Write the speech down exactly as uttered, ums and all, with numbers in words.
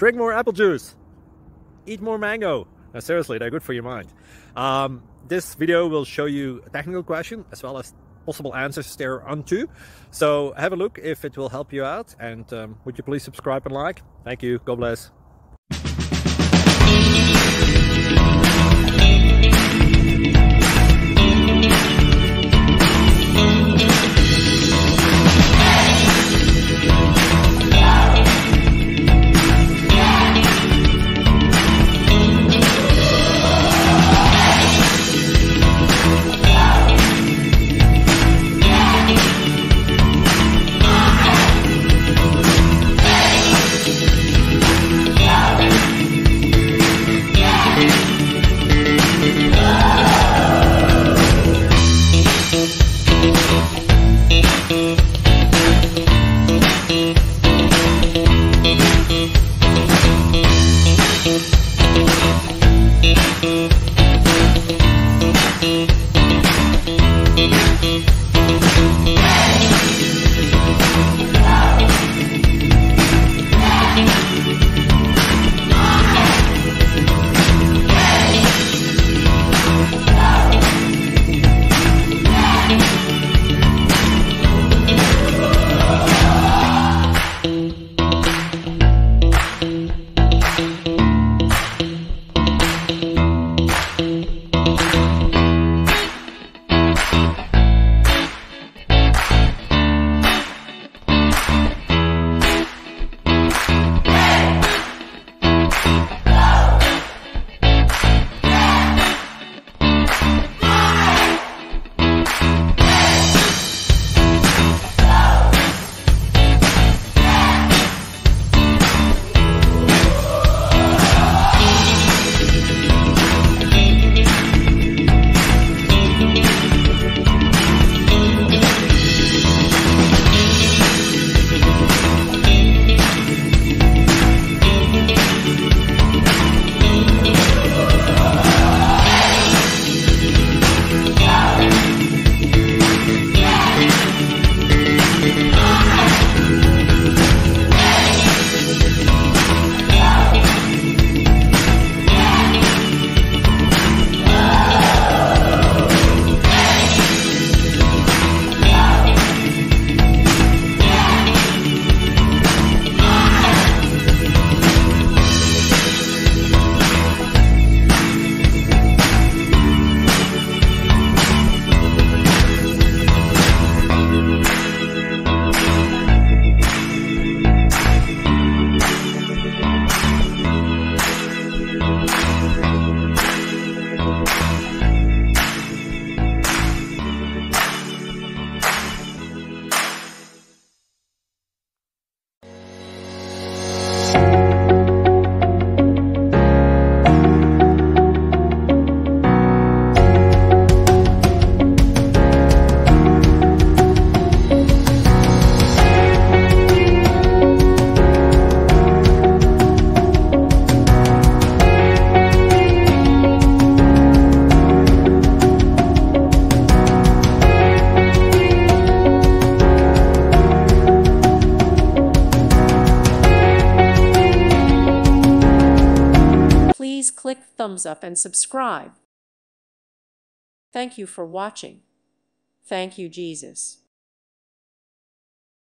drink more apple juice, eat more mango. Now, seriously, they're good for your mind. Um, this video will show you a technical question as well as possible answers thereunto. So have a look if it will help you out, and um, would you please subscribe and like? Thank you. God bless. Please click thumbs up and subscribe. Thank you for watching. Thank you, Jesus.